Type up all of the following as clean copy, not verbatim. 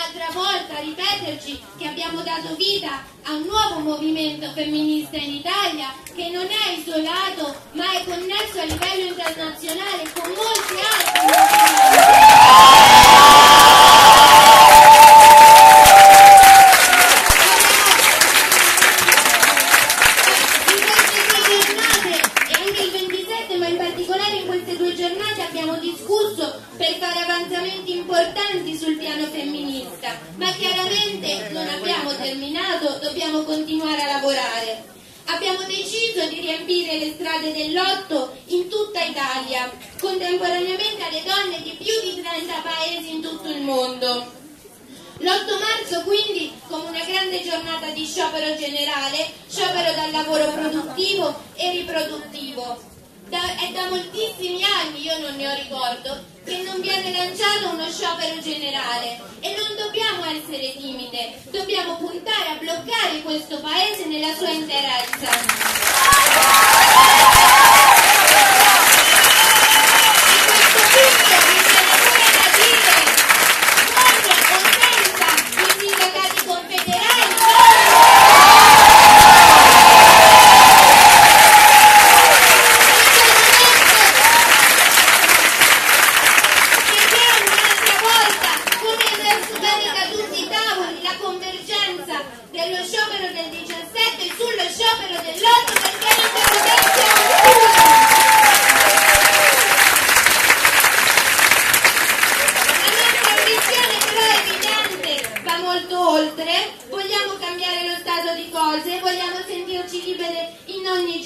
un'altra volta ripeterci che abbiamo dato vita a un nuovo movimento femminista in Italia che non è isolato ma è connesso a livello internazionale con molti altri per fare avanzamenti importanti sul piano femminista, ma chiaramente non abbiamo terminato, dobbiamo continuare a lavorare. Abbiamo deciso di riempire le strade del lotto in tutta Italia, contemporaneamente alle donne di più di 30 paesi in tutto il mondo. L'8 marzo quindi come una grande giornata di sciopero generale, sciopero dal lavoro produttivo e riproduttivo. È da moltissimi anni, io non ne ho ricordo, che non viene lanciato uno sciopero generale e non dobbiamo essere timide, dobbiamo puntare a bloccare questo paese nella sua interezza. Dello sciopero del 17 e sullo sciopero dell'8 perché non ce lo pensiamo. La nostra ambizione però è evidente, va molto oltre, vogliamo cambiare lo stato di cose, vogliamo sentirci libere in ogni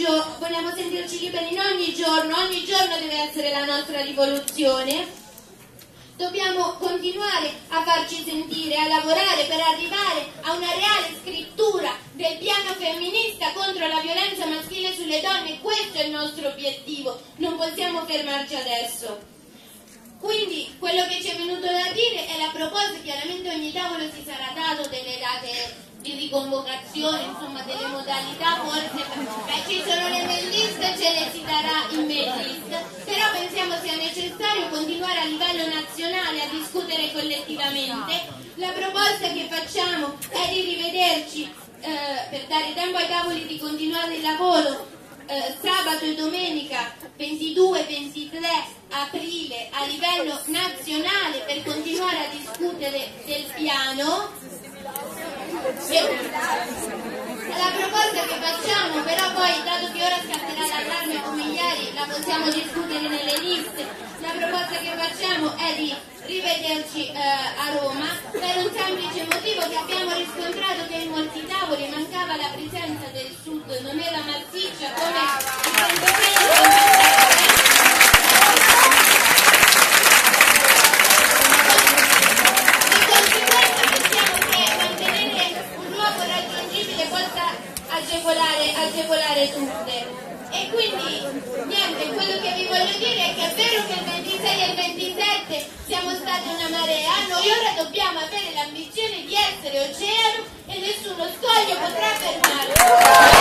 giorno, ogni giorno deve essere la nostra rivoluzione. Dobbiamo continuare a farci sentire, a lavorare per arrivare a una reale scrittura del piano femminista contro la violenza maschile sulle donne. Questo è il nostro obiettivo, non possiamo fermarci adesso. Quindi quello che ci è venuto da dire è la proposta, chiaramente ogni tavolo si sarà dato delle date di riconvocazione, insomma delle modalità, forse ci sono le mail list, ce le si darà in mail list, però pensiamo sia necessario continuare a livello nazionale a discutere collettivamente. La proposta che facciamo è di rivederci per dare tempo ai tavoli di continuare il lavoro sabato e domenica 22 e 23 aprile a livello nazionale per continuare a discutere del piano. La proposta che facciamo però poi, dato che ora scatterà l'allarme come ieri, la possiamo discutere nelle liste, la proposta che facciamo è di rivederci a Roma per un semplice motivo che abbiamo riscontrato che in molti tavoli mancava la presenza del Sud, non era massiccia come il sentimento. Agevolare tutte. E quindi niente, quello che vi voglio dire è che è vero che il 26 e il 27 siamo stati una marea, noi ora dobbiamo avere l'ambizione di essere oceano e nessuno scoglio potrà fermarci.